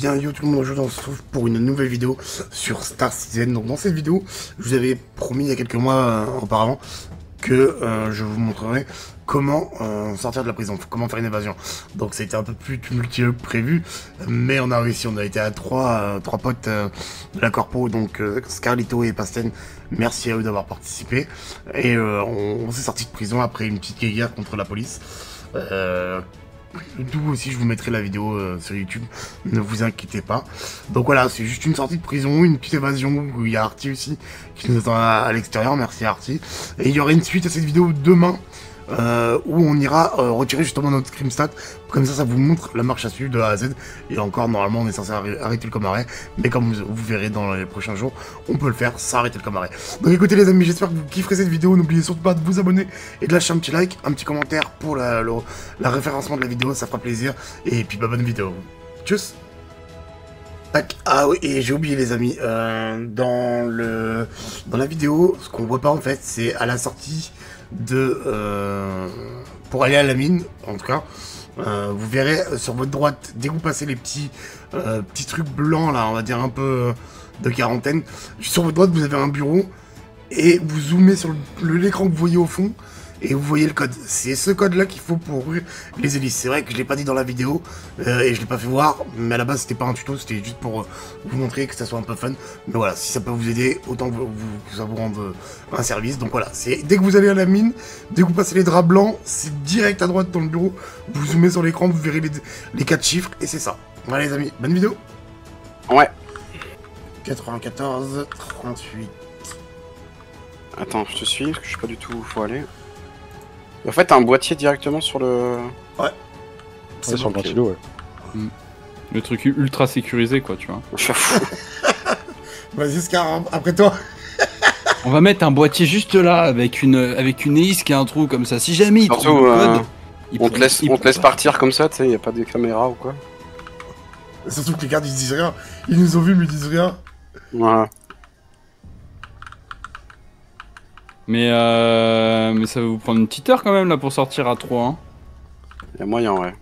bien yo tout le monde, aujourd'hui on se retrouve pour une nouvelle vidéo sur Star Citizen. Donc dans cette vidéo, je vous avais promis il y a quelques mois auparavant que je vous montrerai comment sortir de la prison, comment faire une évasion. Donc ça a été un peu plus tumultueux que prévu, mais on a réussi, on a été à trois potes de la corpo, donc Scarlito et Pasten. Merci à eux d'avoir participé. Et on s'est sorti de prison après une petite guerre contre la police. D'où aussi je vous mettrai la vidéo sur YouTube, ne vous inquiétez pas. Donc voilà, c'est juste une sortie de prison, une petite évasion, où il y a Artie aussi qui nous attend à l'extérieur, merci Artie. Et il y aura une suite à cette vidéo demain, où on ira retirer justement notre crime stat, comme ça vous montre la marche à suivre de A à Z. Et encore normalement on est censé arrêter le coma arrêt, mais comme vous verrez dans les prochains jours, on peut le faire sans arrêter le coma arrêt. Donc écoutez les amis, j'espère que vous kifferez cette vidéo, n'oubliez surtout pas de vous abonner et de lâcher un petit like, un petit commentaire pour la référencement de la vidéo, ça fera plaisir. Et puis bah, bonne vidéo, tchuss. Tac. Ah oui, et j'ai oublié les amis, dans la vidéo, ce qu'on voit pas en fait, c'est à la sortie de pour aller à la mine, en tout cas, vous verrez sur votre droite, dès que vous passez les petits trucs blancs là, on va dire un peu de quarantaine, sur votre droite vous avez un bureau, et vous zoomez sur l'écran que vous voyez au fond, et vous voyez le code. C'est ce code là qu'il faut pour ouvrir les hélices. C'est vrai que je l'ai pas dit dans la vidéo, et je l'ai pas fait voir, mais à la base c'était pas un tuto, c'était juste pour vous montrer que ça soit un peu fun. Mais voilà, si ça peut vous aider, autant que ça vous rende un service. Donc voilà, c'est dès que vous allez à la mine, dès que vous passez les draps blancs, c'est direct à droite dans le bureau, vous zoomez sur l'écran, vous verrez les 4 chiffres, et c'est ça. Voilà les amis, bonne vidéo. Ouais. 94, 38. Attends, je te suis, parce que je sais pas du tout où faut aller. En fait, t'as un boîtier directement sur le... Ouais. C'est sur le ventilo, ouais. Mm. Le truc ultra sécurisé, quoi, tu vois. Je suis fou. Vas-y Scar, après toi. On va mettre un boîtier juste là, avec une hélice qui a un trou comme ça. Si jamais il Surtout, trouve le code, on te laisse partir comme ça, tu sais, y a pas de caméra ou quoi. Surtout que les gardes ils disent rien. Ils nous ont vus mais ils disent rien. Voilà. mais ça va vous prendre une petite heure quand même là pour sortir à 3. Hein. Y'a moyen, ouais.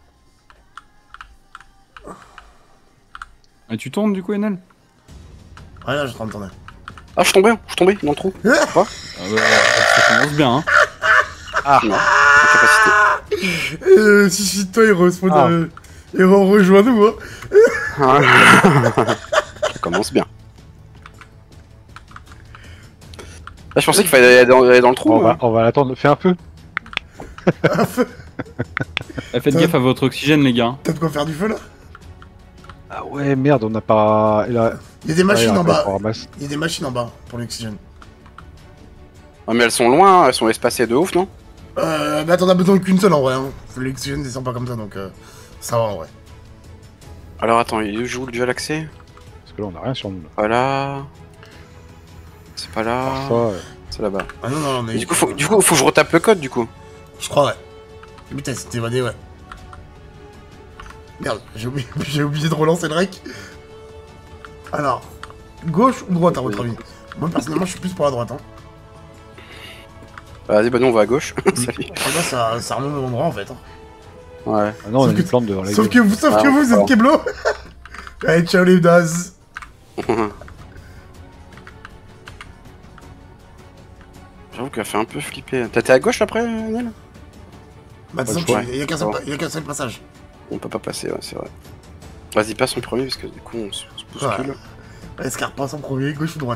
Et tu tournes du coup, Enel? Ouais, là, je suis en train de tourner. Ah, je suis tombé dans le trou. Quoi? Ah bah, ça commence bien, hein. Ah, non, incapacité. Suicide-toi, il respawn, il rejoint nous, hein. Ça commence bien. Là, je pensais qu'il fallait aller dans le trou. On va l'attendre, fais un feu. Faites gaffe à votre oxygène, les gars. T'as de quoi faire du feu, là? Ah ouais, merde, on n'a pas... Il y a des machines en bas. Il Il y a des machines en bas pour l'oxygène. Ah, mais elles sont loin, elles sont espacées de ouf, non? Mais t'en as besoin qu'une seule en vrai, hein. L'oxygène descend pas comme ça, donc ça va en vrai. Alors attends, il joue le dual accès? Parce que là, on a rien sur nous. Là. Voilà. C'est pas là. C'est là-bas. Ah non, non, mais... Du coup, faut que je retape le code, du coup. Je crois, ouais. Putain, c'était évadé, ouais. Merde, j'ai oublié de relancer le rec. Alors, gauche ou droite à votre avis? Moi, personnellement, je suis plus pour la droite, hein. Vas-y, bah nous, on va à gauche. Salut. Là, ça remonte au endroit, en fait. Hein. Ouais. Ah non, on a une plante devant la Sauf gueule. que vous êtes Keblo. Allez, ciao les Daz. J'avoue qu'elle fait un peu flipper. T'étais à gauche après, Nel? Bah, de toute façon, il y a qu'un seul passage. On peut pas passer, ouais, c'est vrai. Vas-y, passe en premier, parce que du coup, on se bouscule. Ouais, Scar passe en premier, gauche ou droite?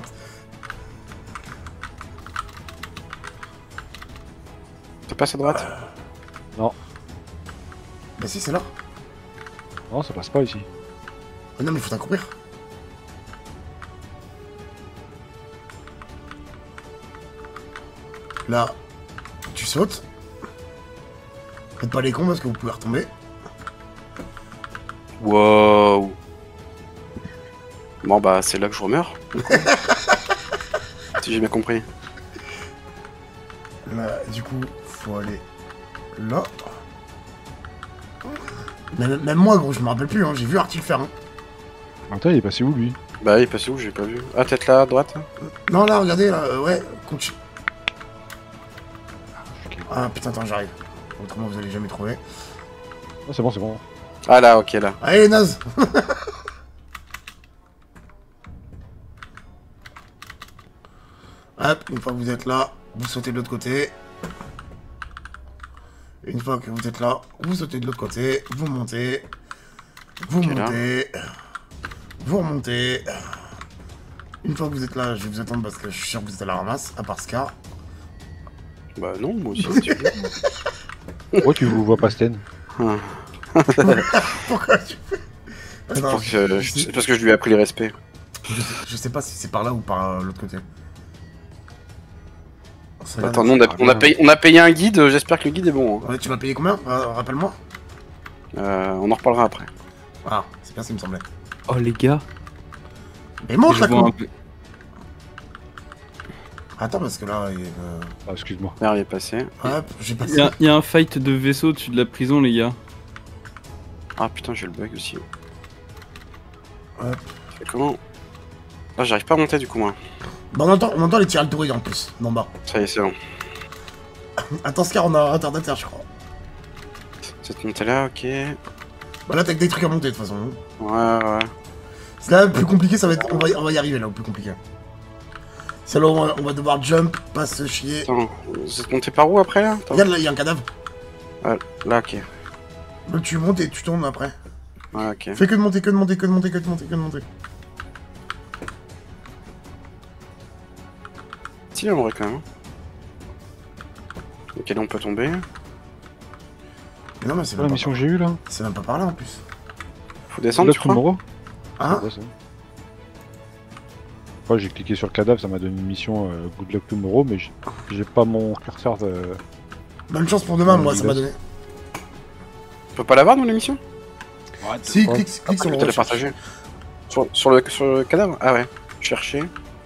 Tu passes à droite? Non. Bah si, c'est là. Non, ça passe pas ici. Oh, non, mais il faut t'accroupir. Là, tu sautes. Faites pas les cons parce que vous pouvez retomber. Wow. Bon bah c'est là que je remeurs. Si j'ai bien compris. Là, du coup, faut aller là. Même moi, gros, je me rappelle plus, hein. J'ai vu Artie le faire. Hein. Attends, il est passé où lui? Bah il est passé où? J'ai pas vu. Ah, peut-être là à droite? Non, là, regardez, là, ouais, continue. Ah putain, attends, j'arrive. Autrement, vous allez jamais trouver. Oh, c'est bon, c'est bon. Ah là, ok, là. Allez, naze. Hop, une fois que vous êtes là, vous sautez de l'autre côté. Une fois que vous êtes là, vous sautez de l'autre côté, vous montez. Vous montez. Vous remontez. Une fois que vous êtes là, je vais vous attendre parce que je suis sûr que vous êtes à la ramasse, à part Scar. Bah non, moi aussi, si tu veux. Pourquoi tu vous vois pas Sten? Pourquoi tu fais Parce que je lui ai appris le respect. Je sais pas si c'est par là ou par l'autre côté. Attends, nous, on a payé un guide, j'espère que le guide est bon. Hein. Ouais, tu m'as payé combien? Rappelle-moi. On en reparlera après. Ah, c'est bien ce qui me semblait. Oh les gars. Mais monte Je la vois un con. peu- Attends, parce que là, Ah, excuse-moi. Merde, il est passé. hop, j'ai Il passé. y a un fight de vaisseau au-dessus de la prison, les gars. Ah putain, j'ai le bug aussi. Hop. C'est comment? Ah, j'arrive pas à monter du coup, moi. Bah, on entend les tirs de tourille en plus, d'en bas. Ça y est, c'est bon. Attends, Scar, on a retardataire, je crois. Cette montée là, ok. Ouais, Bah, là, t'as que des trucs à monter de toute façon. ouais. C'est là, le plus compliqué, ça va être. On va y arriver là, au plus compliqué. C'est là où on va devoir jump, pas se chier. Attends, vous êtes monté par où après là? Attends. Regarde là, il y a un cadavre. Là, ok. Donc tu montes et tu tournes après. Ouais, ok. Fais que de monter, que de monter, que de monter, que de monter, que de monter. Si, en vrai, quand même. Ok, là, on peut tomber. Mais non, mais c'est C'est même, la pas mission par... que j'ai eue là? c'est même pas par là en plus. Faut descendre, Là, tu crois? Tomorrow? Hein? Ouais, ça. Ouais, j'ai cliqué sur le cadavre, ça m'a donné une mission Good Luck Tomorrow, mais j'ai pas mon curseur de... Bonne chance pour demain, moi, ça m'a donné. On peut pas l'avoir dans l'émission? Si, Ouais. clique sur Je le vais te le recherche. partager. Sur le cadavre? Ah ouais. Chercher.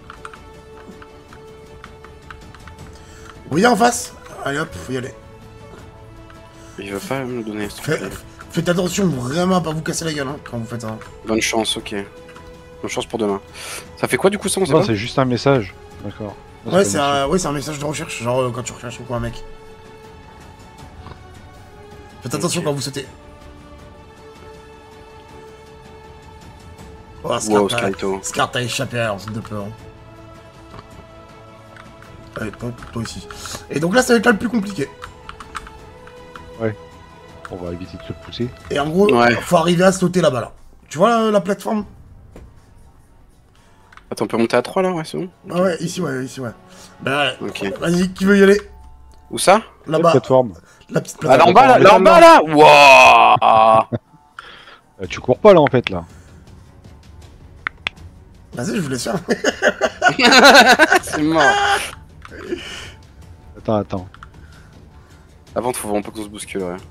Vous voyez en face? Allez hop, faut y aller. Il veut pas me le donner. s'il te plaît. Faites attention vraiment à pas vous casser la gueule hein, quand vous faites ça. Bonne chance, ok. Bonne chance pour demain. Ça fait quoi du coup ça, on sait Non, pas? c'est juste un message. D'accord. Non, Ouais, pas c'est une mission. un message de recherche, genre quand tu recherches quoi un mec. Faites attention Ok. quand vous sautez. Oh, Scar, Wow, Skyto. Scar, t'as échappé à de peur. Allez, toi aussi. Et donc là, ça va être là le plus compliqué. On va éviter de se pousser. Et en gros, Ouais. faut arriver à sauter là-bas là. Tu vois la plateforme? Attends, on peut monter à 3 là, ouais, c'est bon? Ah ouais, ici ouais, ici ouais. Bah ouais. Ok. Vas-y, qui veut y aller? Où ça? La Là-bas, plateforme. la petite Ah, là en plateforme. bas là, là en bas là! Wouah! Tu cours pas là en fait là. Vas-y, je vous laisse faire. C'est mort! Attends. Avant, faut vraiment pas qu'on se bouscule, ouais.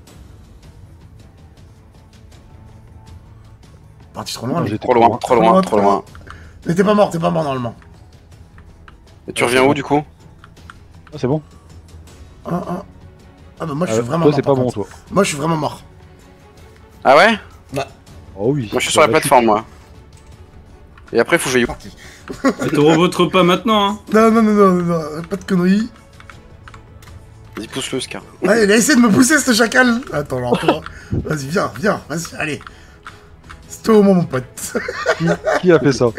Parti trop loin, Non, lui. j'étais Trop loin, trop loin, trop loin. Mais t'es pas mort normalement. Et tu reviens où du coup? Ah, c'est bon. Ah bah moi je suis Toi, vraiment mort. c'est pas par bon contre. toi. Moi je suis vraiment mort. Ah ouais? Oh oui. Moi je suis sur la plateforme, moi. Et après, faut que j'aille où? Parti. Te revotre pas maintenant, hein. Non, pas de conneries. Vas-y, pousse le Scar. Ouais, il a essayé de me pousser ce chacal. Attends, là encore. Vas-y, viens, vas-y, allez. C'est toi au moins mon pote. Qui a fait ça?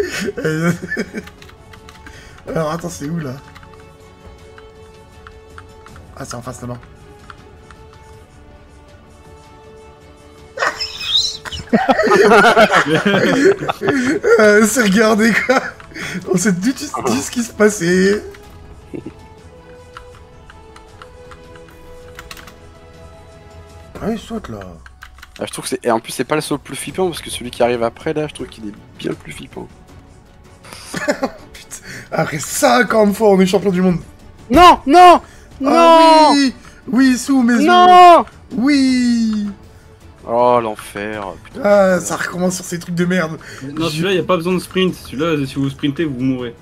Alors attends, c'est où là? Ah, c'est en face là-bas. C'est regardé quoi. On s'est dit ce qui se passait. Ah oui, saute là. Ah, je trouve que c'est. Et en plus, c'est pas le saut le plus flippant parce que celui qui arrive après là, je trouve qu'il est bien plus flippant. Putain, après 50 fois, on est champion du monde. Non! Non! Non! Ah oui, oui, sous mes yeux. Non! Oui. Oh l'enfer, putain. Ah, ça recommence sur ces trucs de merde. Non, celui-là, y a pas besoin de sprint. Celui-là, si vous sprintez, vous mourrez.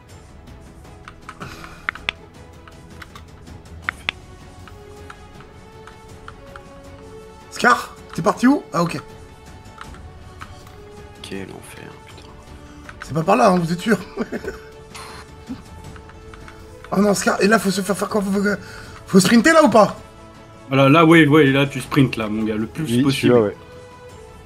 Scar, t'es parti où? Ah, ok. Quel enfer, putain. C'est pas par là, hein, vous êtes sûr? Oh non, Scar, et là, faut se faire quoi? Faut sprinter là ou pas? Voilà, là, ouais, là, tu sprintes, là, mon gars, le plus Oui, possible. celui-là, ouais.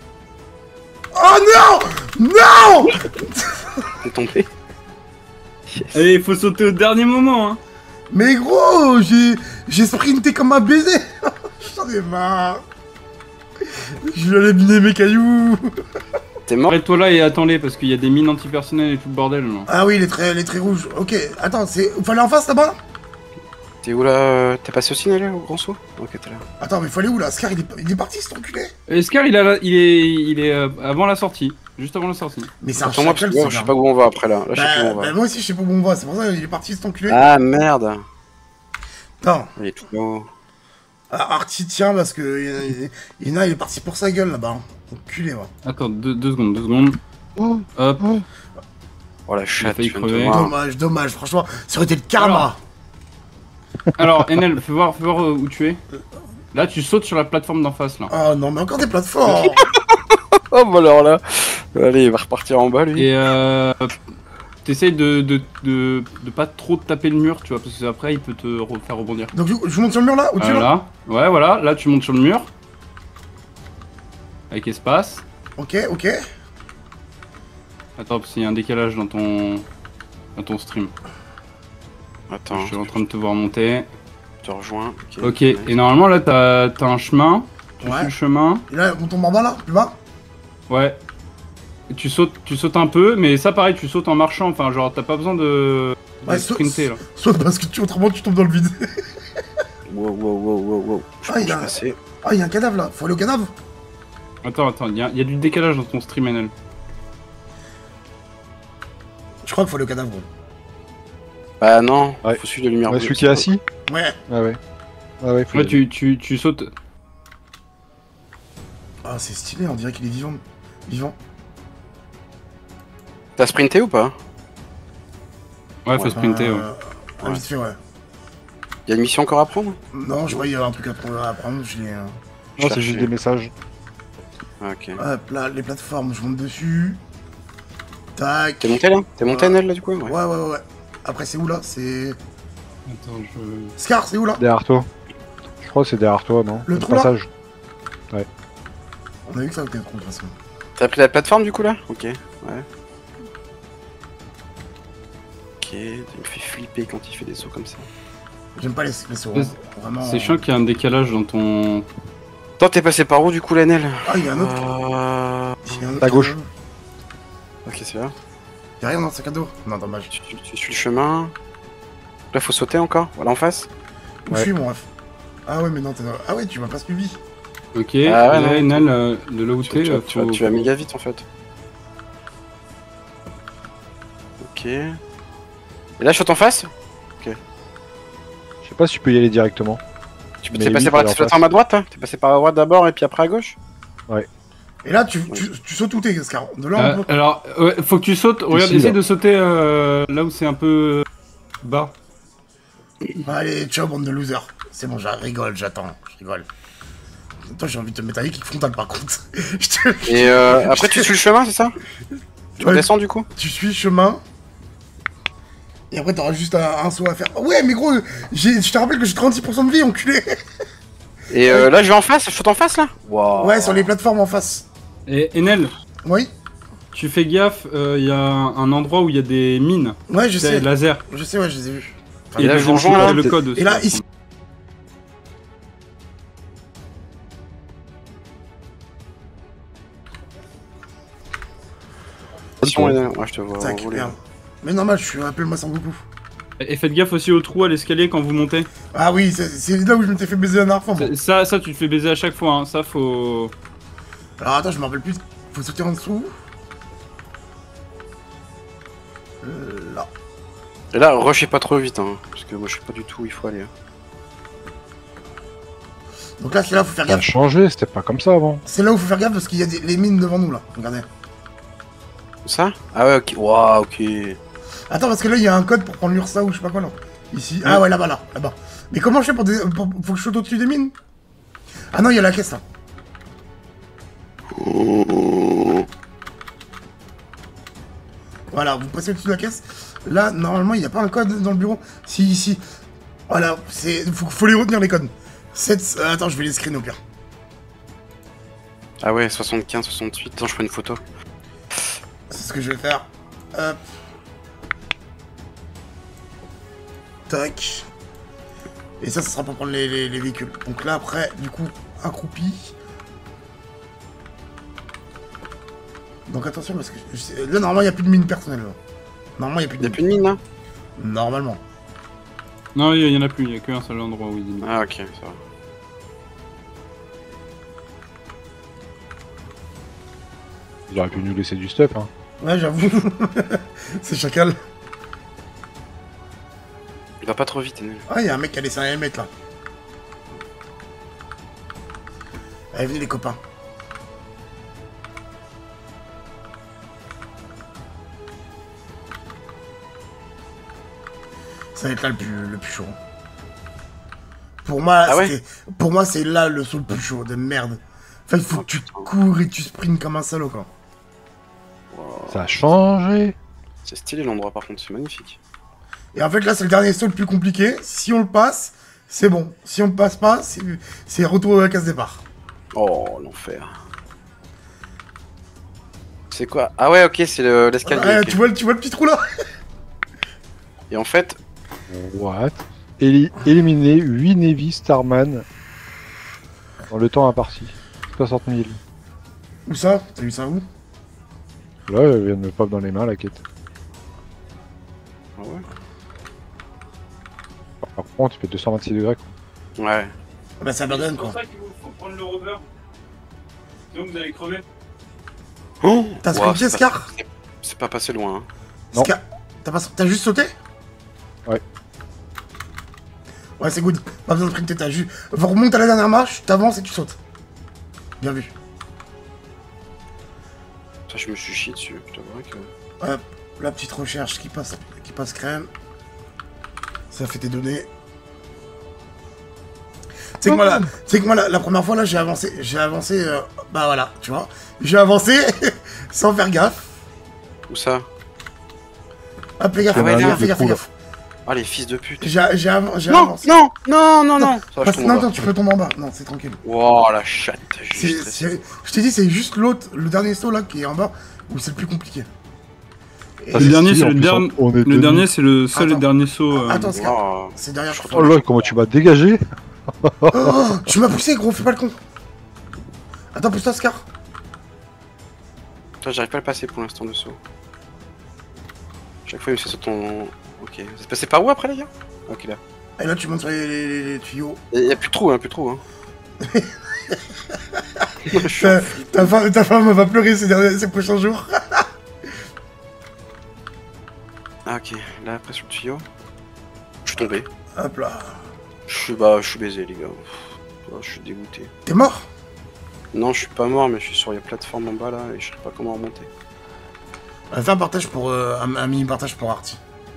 Oh non! Non! T'es tombé? Yes. Allez, il faut sauter au dernier moment, hein. Mais gros, j'ai sprinté comme un baiser. J'en ai marre. Je vais aller miner mes cailloux. T'es mort? Arrête-toi là et attends-les parce qu'il y a des mines antipersonnelles et tout le bordel là. Ah oui, les traits rouges. Ok, attends, faut aller en face là-bas? T'es où là? T'es passé aussi, Nelly, au grand saut? Ok, t'es là. Attends, mais faut aller où là? Scar, il est parti, cet enculé. Scar il est avant la sortie. Juste avant la sortie. Mais c'est un Attends-moi, parce chacal, que moi, ce je sais gars. pas où on va après là. Là, je sais plus où on va. Bah, moi aussi, je sais pas où on va. C'est pour ça qu'il est parti, cet enculé. Ah merde! Non. Il est tout haut. Ah, Artie, tiens, parce que Ina, il est parti pour sa gueule là-bas. Enculé, moi. Attends, deux secondes. Hop. Oh la chatte, failli tu viens de te crever. voir. Dommage, franchement, ça aurait été le karma. Alors, Enel, fais voir où tu es. Là, tu sautes sur la plateforme d'en face là. Oh non, mais encore des plateformes. Oh bah alors là. Allez, il va repartir en bas lui. Et t'essayes de pas trop te taper le mur, tu vois, parce que après il peut te faire rebondir. Donc, je monte sur le mur là, au-dessus là. Voilà. Ouais, voilà. Là, tu montes sur le mur. Avec espace. Ok. Attends, parce qu'il y a un décalage dans ton stream. Attends, Je suis en train de te voir monter. je te rejoins. Ok, et normalement là t'as un chemin. Tu Ouais. suis le chemin. Et là, on tombe en bas là, plus bas. Ouais. Et tu sautes un peu, mais ça pareil, tu sautes en marchant. Enfin, genre t'as pas besoin de Ouais, sprinter là. Saute parce que autrement tu tombes dans le vide. Wow. Je Ah, il y suis a- passé. Ah, il y a un cadavre là. Faut aller au cadavre. Attends, il y a du décalage dans ton stream, NL. Je crois qu'il faut aller au cadavre. Gros. Bah non, Ouais. faut suivre la lumière Ouais, bleue. celui qui est assis. Ouais. Ah ouais. Ah ouais, faut Ouais, y aller. tu sautes. Ah, c'est stylé, on dirait qu'il est vivant. T'as sprinté ou pas? Ouais, faut sprinter, ouais. Ouais. Vite fait, ouais. Y'a une mission encore à prendre? Non, je vois, il y a un truc à prendre. Je l'ai. Non, c'est juste des messages. Ah, ok. Hop là, les plateformes, je monte dessus. Tac. T'es monté là? T'es monté Nel là du coup? Ouais. Après, c'est où là? C'est. Attends, Scar, c'est où là? Derrière toi. Je crois que c'est derrière toi, non? Le trou, là passage. On a vu que ça était trop de toute façon. T'as pris la plateforme du coup là? Ok, ouais. Ok, il me fait flipper quand il fait des sauts comme ça. J'aime pas les sauts. Ouais, Vraiment. C'est chiant qu'il y a un décalage dans ton. Toi t'es passé par où du coup la Nel? Ah, il y a un autre. Il y a un autre À gauche. cadavre. Ok, c'est là. Y'a rien dans le sac à dos? Non, dommage. Tu suis le chemin. Là faut sauter encore, voilà en face. Où Ouais. je suis, mon ref? Ah ouais, mais non, t'es dans... Ah ouais, tu m'as pas suivi. Ok, Ah ouais, là, non. Enel, de là où t'es, Tu vas méga vite en fait. Ok. Et là je saute en face? Je sais pas si tu peux y aller directement. Tu Mais t'es oui, passé faut par aller en la plateforme face. à droite là? T'es passé par la droite d'abord et puis après à gauche? Et là, tu sautes où t'es, Scar? De là, on peut... alors, ouais, faut que tu sautes. Regarde, Ici, essaye là. de sauter là où c'est un peu bas. Allez, ciao, bande de losers. C'est bon, je rigole. Toi, j'ai envie de te mettre un kick frontal, par contre. Je te- Et après tu suis le chemin, c'est ça? Tu Ouais. redescends du coup? Tu suis le chemin. Et après, t'auras juste un saut à faire. Ouais, mais gros, je te rappelle que j'ai 36% de vie, enculé. Et là je vais en face, je saute en face là? Wow. Ouais, sur les plateformes en face. Et Enel, Oui. tu fais gaffe, il y a un endroit où il y a des mines. Ouais, je sais. C'est laser. Je sais, ouais, je les ai vus. Et là, je vous rejoins, là. le code aussi. Et là, ici. Ouais, je te vois. Tac, rouler. merde. Mais normal, je suis appelle-moi sans beaucoup. Et faites gaffe aussi au trou à l'escalier quand vous montez. Ah oui, c'est là où je m'étais fait baiser la dernière fois. moi. Ça, tu te fais baiser à chaque fois. Hein. Ça, faut. Alors attends, je me rappelle plus. Faut sauter en dessous. Là. Et là, rushez pas trop vite, hein, parce que moi je sais pas du tout où il faut aller. Donc là, c'est là où faut faire Ça a gaffe. changé, c'était pas comme ça avant. C'est là où faut faire gaffe parce qu'il y a les mines devant nous là. Regardez. Ça? Ah ouais, ok. Waouh, ok. Attends, parce que là, il y a un code pour prendre l'URSA ou je sais pas quoi là. Ici. Ah ouais, là-bas, là-bas. Mais comment je fais faut que je saute au-dessus des mines? Ah non, il y a la caisse là. Voilà, vous passez au-dessus de la caisse. Là, normalement, il n'y a pas un code dans le bureau. Si, ici. Voilà, faut les retenir les codes. 7... attends, je vais les screen au pire. Ah ouais, 75, 68. Attends, je prends une photo. C'est ce que je vais faire. Hop. Tac. Et ça sera pour prendre les véhicules. Donc là, après, du coup, accroupi. Donc attention, parce que là, normalement, il n'y a plus de mine personnelle. Là. Normalement, il n'y a plus de Y'a mine. plus de mine là? Normalement. Non, il y en a plus, il y a qu'un seul endroit où il y a des mines. Ah ok, ça va. Ils auraient pu nous laisser du stuff, hein. Ouais, j'avoue. C'est chacal. Il va pas trop vite, Enel. Ah, il y a un mec qui a laissé un helmet là. Allez, venez les copains. Ça va être là le plus chaud. Pour moi, Ah ouais pour moi, c'est là le saut le plus chaud de merde. Enfin, il faut que tu cours et tu sprints comme un salaud, quoi. Wow. Ça a changé. C'est stylé l'endroit par contre, c'est magnifique. Et en fait, là, c'est le dernier saut le plus compliqué. Si on le passe, c'est bon. Si on le passe pas, c'est retour à la case départ. Oh, l'enfer. C'est quoi? Ah ouais, ok, c'est l'escalier. Ouais, Ok. tu vois le petit trou là? Et en fait, What? Éliminer 8 Navy Starman dans le temps imparti. 60 000. Où ça? T'as vu ça où? Là, elle vient de me pop dans les mains la quête. ah ouais. Par contre, il fait 226 degrés. Quoi. Ouais. Bah, ça abandonne, C'est quoi. pour ça qu'il faut prendre le rover. Sinon vous allez crever. Oh T'as Ouah, scripté, Scar? c'est pas passé loin. Hein. Non. Scar, t'as juste sauté? Ouais. Ouais, c'est good. Pas besoin de sprinter, t'as juste... Remonte à la dernière marche, t'avances et tu sautes. Bien vu. Ça, je me suis chié dessus. Je t'avouerai que. Hop, la petite recherche qui passe crème. Ça fait tes données. Tu sais que moi, la première fois, là, j'ai avancé, bah voilà, tu vois. J'ai avancé sans faire gaffe. Où ça? Hop, fais gaffe, Ah ouais, là. fais gaffe. Ah, les fils de pute. J'ai Non, avancé. non, non, non, non. Ça, je Parce- tombe non, en bas. non, tu peux tomber en bas. Non, c'est tranquille. Wow, la chatte. j'ai C'est- juste stressé. Je t'ai dit, c'est juste l'autre, le dernier saut là qui est en bas, où c'est le plus compliqué. Et- Ça, Le dernier, stylé, c'est en le plus, dernier. on est Le tenus. dernier, c'est le seul et Attends. dernier saut. Attends, Scar, Wow. c'est derrière. Oh là, comment tu m'as dégagé? Oh, tu m'as poussé, gros, fais pas le con. Attends, pousse-toi, Scar. Toi, j'arrive pas à le passer pour l'instant de saut. Chaque fois, il me fait sauter en. Ok. C'est passé par où après, les gars? Ok, là. Et là, tu montes sur les tuyaux. Il y a plus de trou, hein, plus de trou, hein. Je suis en flip. Ta femme va pleurer ces prochains jours. Ah, ok. Là, après, sur le tuyau. Je suis tombé. Hop là. Je suis baisé, les gars. Pff, je suis dégoûté. T'es mort? Non, je suis pas mort, mais je suis sur les plateformes en bas là et je sais pas comment remonter. Fais un partage pour un mini partage pour Arty.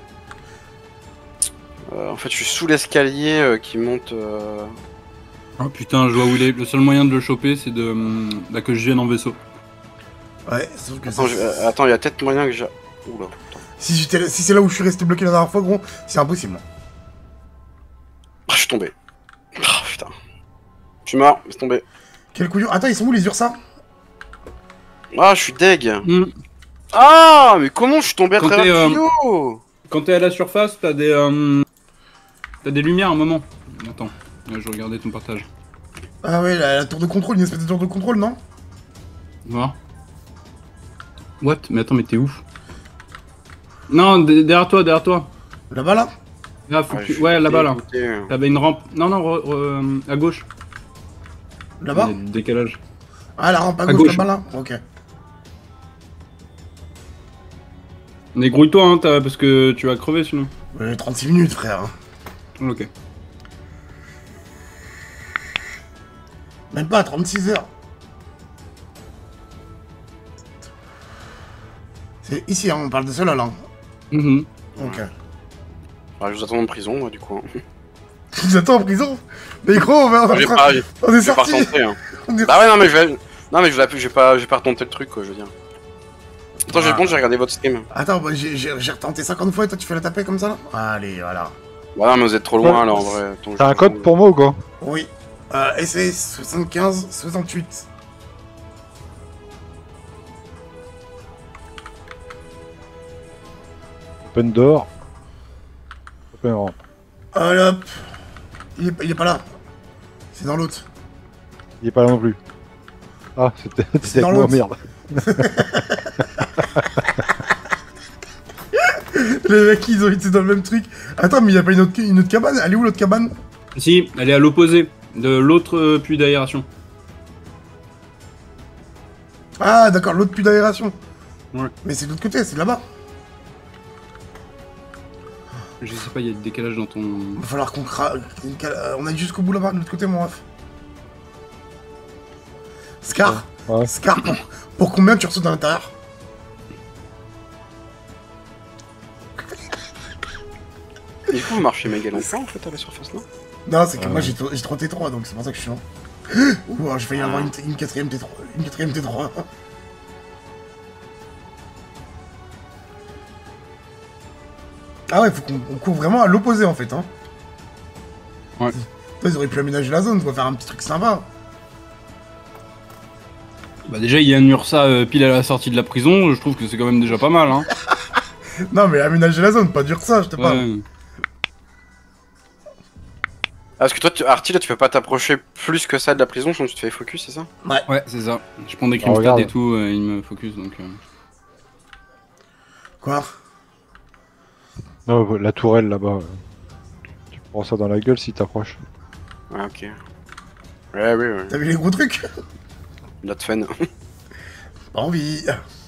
En fait, je suis sous l'escalier qui monte. Oh putain, je vois où il est. Le seul moyen de le choper, c'est de là que je vienne en vaisseau. Ouais, sauf que Attends, attends, il y a peut-être moyen que j'ai. Oula. Attends. si c'est là où je suis resté bloqué la dernière fois, gros, c'est impossible. Ah, je suis tombé. Ah, putain. Je suis mort, laisse tomber. Quel couillon. Attends, ils sont où les Ursas? Ah, je suis deg. Hmm. Ah, mais comment je suis tombé à Quand travers t'es, le tuyau? Quand t'es à la surface, t'as des lumières à un moment. Attends, je regardais ton partage. Ah ouais, la tour de contrôle, une espèce de tour de contrôle, non? Voir. What? Mais attends, mais t'es où? Non, derrière toi, derrière toi. Là-bas, là? Là, faut Ah, que je tu... suis Ouais, là-bas, là. dégoûté. T'avais une rampe. Non, non, à gauche. Là-bas? Il y a du décalage. Ah, la rampe à À gauche, gauche. là-bas, là? Ok. Mais grouille-toi, hein, parce que tu vas crever sinon. 36 minutes, frère. Ok. Même pas, 36 heures. C'est ici, hein, on parle de cela, là. Mhm. Ok. Ah, je vous attends en prison, moi, du coup. Hein. Tu nous attends en prison? Mais gros, on est J'ai pas, on est j'ai pas sorti. retenté, hein. On est... Bah ouais, non, mais je vais. Non, mais je vais pas retenté le truc, quoi, je veux dire. Attends, Ah. j'ai regardé votre stream. Attends, bah, j'ai retenté 50 fois et toi tu fais la taper comme ça là? Allez, voilà. Bah non, mais vous êtes trop loin, Ouais. là, en vrai. Attends, T'as je- un code pour moi ou quoi? Oui. SAS 75 68. Open door. Open ramp. Allez hop. Il est pas là. C'est dans l'autre. Il est pas là non plus. Ah, c'était dans avec moi, l'autre. merde. Les mecs, ils ont été dans le même truc. Attends, mais il y a pas une autre cabane? Elle est où l'autre cabane? Si, elle est à l'opposé de l'autre puits d'aération. Ah, d'accord, l'autre puits d'aération. Ouais. Mais c'est de l'autre côté, c'est là-bas. Je sais pas, il y a du décalage dans ton... Va falloir qu'on on aille jusqu'au bout là-bas, de l'autre côté, mon ref. Scar, Ouais. Scar, pour combien tu ressors à l'intérieur? Du coup, vous marchez méga longtemps en fait à la surface là. Non, c'est que moi j'ai 3 T3, donc c'est pour ça que je suis lent. Ouh, j'ai failli avoir une quatrième T3. Une quatrième T3. Ah ouais, faut qu'on court vraiment à l'opposé en fait, hein. Ouais. Toi, ils auraient pu aménager la zone, quoi, faire un petit truc sympa. Bah déjà, il y a un Ursa pile à la sortie de la prison, je trouve que c'est quand même déjà pas mal, hein. Non, mais aménager la zone, pas dur ça, je te parle. Ouais. Ah, parce que toi, Artie, là, tu peux pas t'approcher plus que ça de la prison, sinon tu te fais focus, c'est ça? Ouais, c'est ça. Je prends des Ah, crimes regarde. et tout, il me focus donc... Quoi? Non, la tourelle là-bas. Tu prends ça dans la gueule si t'approches. Ah, ok. Ouais, oui, oui. T'as vu les gros trucs? Not fun. Pas envie.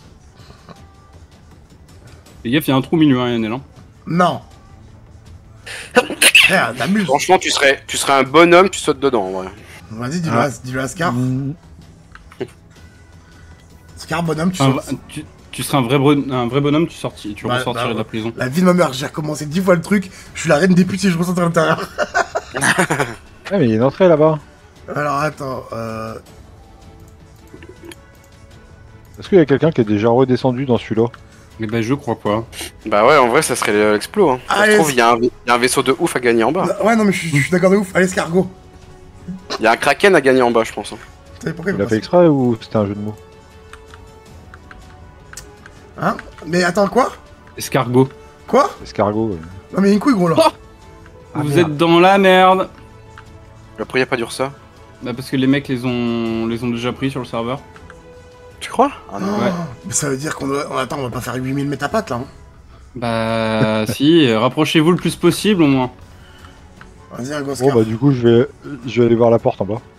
Fais gaffe, il y a un trou au milieu, hein, Yanel, hein. Non. Frère, t'amuses. Franchement, tu serais un bonhomme, tu sautes dedans, ouais. Vas-y, Ah. dis-le à Scar. Mmh. Scar, bonhomme, tu Enfin, sors. tu serais un vrai bonhomme, tu Bah, ressortirais bah, de la prison. La vie de ma mère, j'ai recommencé 10 fois le truc. Je suis la reine des putes et je ressors à l'intérieur. Ah, mais il y a une entrée là-bas. Alors, attends, Est-ce qu'il y a quelqu'un qui est déjà redescendu dans celui-là? Mais bah je crois pas. Bah ouais, en vrai, ça serait l'explo, hein. Ça se Allez, trouve, il y a un vaisseau de ouf à gagner en bas. Ouais, non, mais je suis d'accord de ouf. Allez, Scar, go. Il y a un kraken à gagner en bas, je pense. Hein. Vous savez pourquoi Il a fait exprès ou c'était un jeu de mots? Hein? Mais attends, quoi? Escargot. Quoi? Escargot. Non, mais il y a une couille, gros, là. Oh Ah, Vous merde. êtes dans la merde. Après, il y a pas d'Ursa. Bah parce que les mecs les ont déjà pris sur le serveur. Tu crois? Ah non. Oh, Ouais. Mais ça veut dire qu'on doit... Attends, on va pas faire 8000 mètres à pattes, là, hein. Bah si, rapprochez-vous le plus possible au moins. Vas-y, un gros Bon Scar. bah du coup je vais aller voir la porte en bas.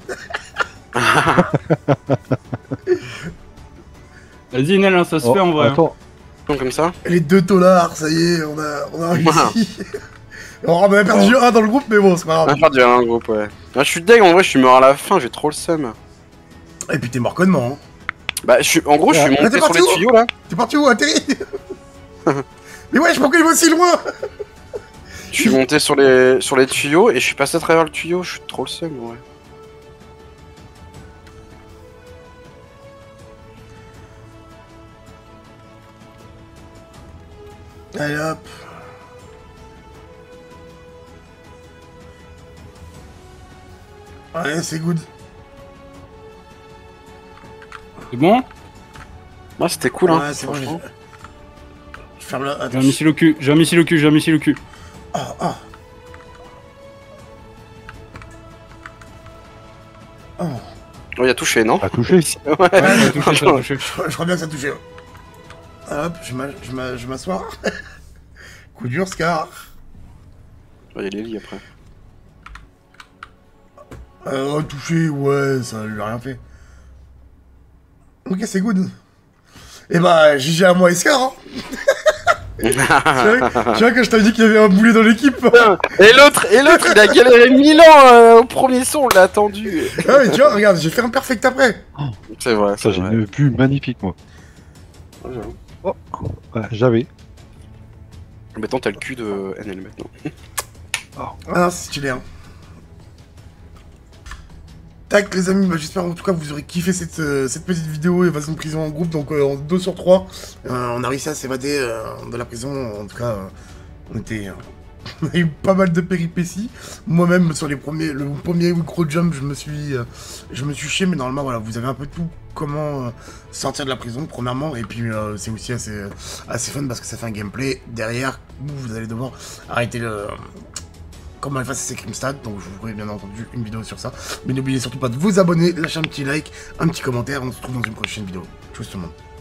Vas-y Nel, hein, ça se Oh, fait en vrai. Attends, Comme ça? Les 2 tolards, ça y est, on a réussi. On a perdu un dans le groupe, mais bon, c'est pas On grave. va faire du 1 groupe, ouais. Ah, je suis deg, en vrai, je suis mort à la fin, j'ai trop le seum. Et puis t'es mort connement, hein. Bah, en gros, je suis Ouais, monté t'es sur parti les où tuyaux, là. T'es parti où, atterri? Mais wesh, pourquoi il va aussi loin? Je suis monté sur les tuyaux et je suis passé à travers le tuyau, je suis trop le seum, ouais. Allez, hop. Ouais, c'est good. C'est bon? Ouais, c'était cool, hein. Ouais, c'est bon, franchement. je ferme la... J'ai Attends, un missile au cul, j'ai un missile au cul, j'ai un missile au cul. Oh, oh. Oh. Oh, il a touché, non? t'as touché. Ouais. Ouais, J'ai touché, j'ai touché. je crois bien que ça touchait. Hop, je m'assois. Coup dur, Scar. Il y a les lits après. Touché, ouais, ça lui a rien fait. Ok, c'est good. Et bah, GG à moi et Scar, hein. Tu vois que je t'avais dit qu'il y avait un boulet dans l'équipe. Et l'autre, il a galéré 1000 ans au premier son, on l'a attendu. Ah mais tu vois, regarde, j'ai fait un perfect après. C'est vrai, Ça c'est j'ai vrai. une vue magnifique moi. Ouais, j'avoue. Ouais, j'avais. Maintenant, t'as le cul de NL maintenant. Ah non, c'est stylé, hein. Tac, les amis, bah, j'espère en tout cas que vous aurez kiffé cette petite vidéo évasion de prison en groupe, donc en 2 sur 3. On a réussi à s'évader de la prison, en tout cas, on a eu pas mal de péripéties. Moi-même, sur le premier gros jump, je me suis chié, mais normalement, voilà, vous avez un peu tout comment sortir de la prison, premièrement, et puis c'est aussi assez fun parce que ça fait un gameplay derrière où vous allez devoir arrêter comme Alpha c'est Crimstad, donc je vous ferai bien entendu une vidéo sur ça. Mais n'oubliez surtout pas de vous abonner, lâcher un petit like, un petit commentaire, on se retrouve dans une prochaine vidéo. Tchuss tout le monde.